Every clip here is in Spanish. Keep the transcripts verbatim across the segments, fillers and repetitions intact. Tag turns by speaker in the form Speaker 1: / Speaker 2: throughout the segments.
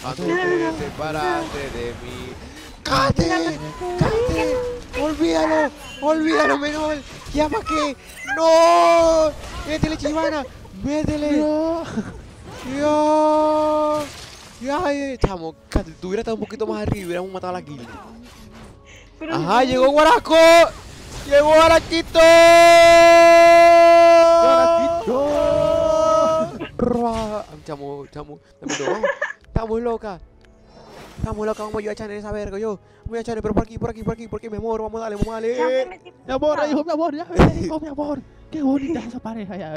Speaker 1: Antes te separaste de mí. ¡Cállate! ¡Cállate! ¡Olvídalo! ¡Olvídalo, menor! ¡Llama que! ¡No! ¡Métele, Chivana! ¡Métele!
Speaker 2: No.
Speaker 1: ¡Dios! ¡Ay, chamo! Cállate, tú hubieras estado un poquito más arriba y hubiéramos matado a la kill. ¡Ajá! ¡Llegó Guaraco! ¡Llegó Guaraquito! ¡Guaraquito! Chamo, chamo, chamo, estamos loca. Estamos locas, vamos a ayudar a Chanel esa verga, yo. Voy a Chanel, pero por aquí, por aquí, por aquí, porque mi amor, vamos a darle, vamos a darle.
Speaker 2: Mi amor, hijo, mi amor, ya me dijo, mi amor. Qué bonita esa pareja, ya.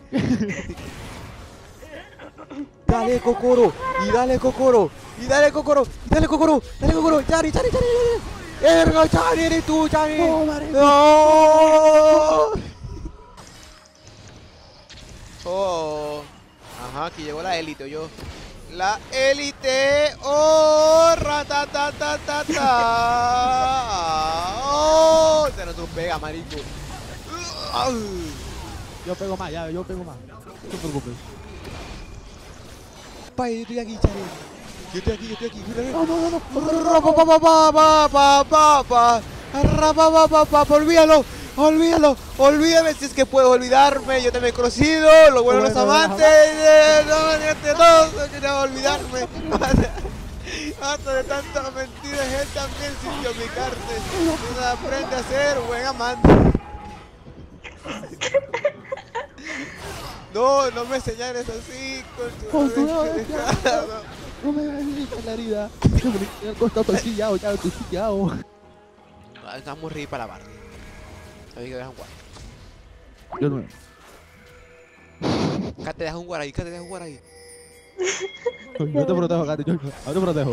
Speaker 1: Dale, Kokoro, y dale, Kokoro, y dale, Kokoro, y dale, Kokoro, dale, Kokoro, Chani, Chani, Chani, Erga, Chani, eres tú, Chani.
Speaker 2: No, marico.
Speaker 1: No. Oh. Ajá, aquí llegó la élite, yo. La élite, oh, ratatatatata. Oh, se nos pega, marico.
Speaker 2: Yo pego más, ya, yo pego más. No te preocupes.
Speaker 1: Pa, yo estoy aquí, Chani. Yo estoy aquí, yo estoy aquí.
Speaker 2: No, no, no, no.
Speaker 1: Olvídalo, olvídalo, olvídame si es que puedo olvidarme. Yo también he conocido, lo bueno de los amantes. No, de todos, no quería olvidarme. Hasta de tantas mentiras, él también sintió mi carne. Uno aprende a ser buen amante. No, no me señales así, con tu
Speaker 2: no, no me hagas la herida. Me he costado pillado, ya estoy pillado.
Speaker 1: Estamos a reír para la barra. A ver que dejas un guar.
Speaker 2: Yo no.
Speaker 1: Acá te dejas un guar ahí, acá te dejas un guar ahí.
Speaker 2: Yo te protejo, Katy, yo te protejo.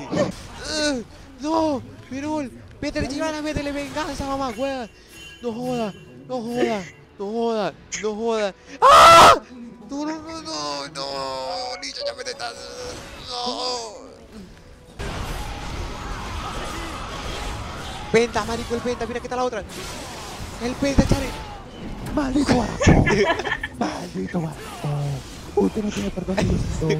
Speaker 1: No, Pirul, métele, Chivana, métele venganza, mamá, juega. No joda, no joda, no joda, no joda. ¡Ah! No, no, no, no, no, Nicha, ya me estás. No. Penta, marico, el penta, mira que está la otra. El penta, Chare.
Speaker 2: Maldito Guaraco. Maldito Guaraco. Usted no tiene perdón de Diosito.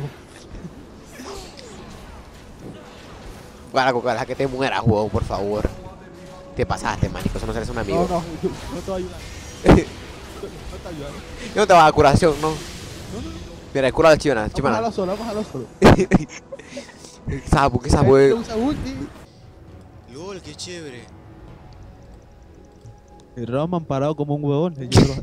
Speaker 1: Guaraco, ojalá que te mueras, juego, por favor. Te pasaste, marico, eso no serás un amigo.
Speaker 2: No, no, yo no te voy a ayudar. No te ayudar.
Speaker 1: Yo no te voy a dar curación, ¿no?
Speaker 2: No, no.
Speaker 1: Mira, el curado de Chivana, Chivana.
Speaker 2: Vamos a solo, vamos a solo.
Speaker 1: Sapo, qué sapo es.
Speaker 2: Usa ulti.
Speaker 1: LOL, qué chévere.
Speaker 2: El Roman parado como un huevón.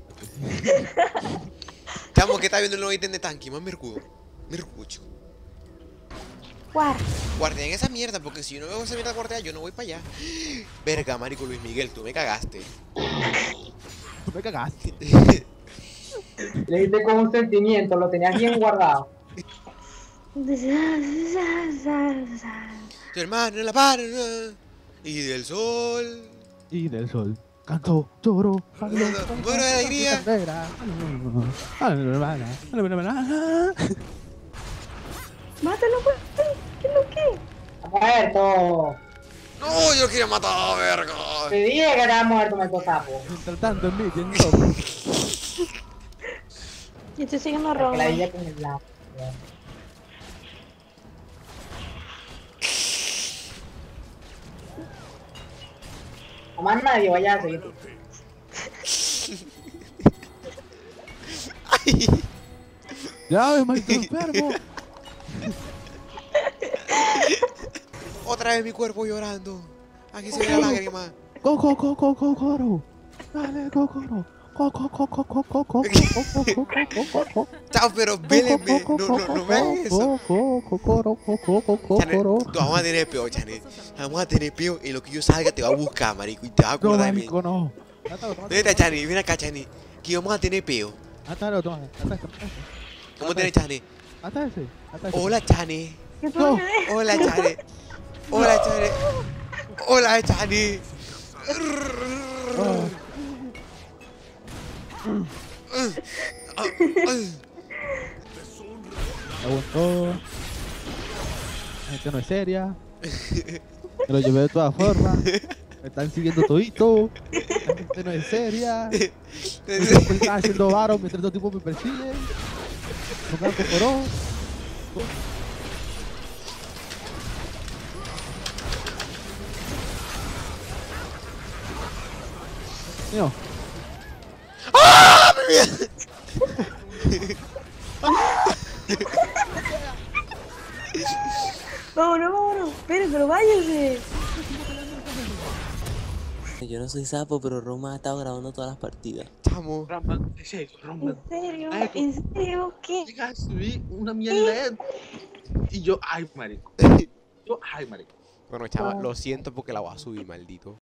Speaker 1: Chamo, ¿qué está viendo el nuevo ítem de tanque? Más mercudo. Mercucho.
Speaker 3: Guar.
Speaker 1: Guardián esa mierda, porque si yo no veo esa mierda guardián, yo no voy para allá. Verga, marico Luis Miguel, tú me cagaste.
Speaker 2: Tú me cagaste.
Speaker 4: Le diste con un sentimiento, lo tenías bien guardado.
Speaker 1: Tu hermano en la parra y del sol.
Speaker 2: Y del sol. Canto, lloro, bailo,
Speaker 1: muero de alegría.
Speaker 3: Mátalo, pues. ¿Qué es lo que?
Speaker 4: ¡Muerto!
Speaker 1: No, yo quería matar, verga.
Speaker 4: Te dije que era muerto, me sapo.
Speaker 2: Mientras tanto, en mí, ¿quién no?
Speaker 3: Yo estoy siguiendo a
Speaker 4: Que
Speaker 3: Roman.
Speaker 4: la dije con el lado. No más nadie, vaya a seguir.
Speaker 2: Ya ves, maldito enfermo.
Speaker 1: Otra vez mi cuerpo llorando. Aquí se ve la lágrima.
Speaker 2: Coco, coco, cocoro. Dale, cocoro. Coco, coco, coco, coco, coco.
Speaker 1: Chao, pero vélenme. No, no, no me hagan eso. Chane, tú vamos a tener peo, Chane. Vamos a tener peo y lo que yo salga te va a buscar, marico. Y te va a
Speaker 2: No,
Speaker 1: acordar de mí.
Speaker 2: marico, no.
Speaker 1: ¿Dónde está Chane? Ven acá, Chane. Que vamos a tener peo.
Speaker 2: Atalo, toma.
Speaker 1: ¿Cómo tenés, Chane?
Speaker 2: Ata ese. Ata ese.
Speaker 1: Hola, Chane.
Speaker 3: ¿Qué tú
Speaker 2: No.
Speaker 3: me ves?
Speaker 1: Hola, Chane. Hola, Chane. Hola, Chane.
Speaker 2: Aguantó. La gente no es seria. Me lo llevé de todas formas. Me están siguiendo todito. La gente no es seria. Me están haciendo varos mientras dos tipos me persiguen. No me cocoró. Mío.
Speaker 1: ¡Ah, mi vida!
Speaker 3: Vámonos, vámonos. Pero, pero váyase.
Speaker 5: Yo no soy sapo, pero Roma ha estado grabando todas las partidas.
Speaker 1: Chamo.
Speaker 6: Román, en serio,
Speaker 3: ¿En
Speaker 6: Román.
Speaker 3: serio?
Speaker 6: Ay,
Speaker 3: ¿En serio? ¿Qué?
Speaker 6: Llega a subir una mierda y yo, ay, marico. Yo, ay, marico.
Speaker 1: Bueno, chaval, lo siento porque la voy a subir, maldito.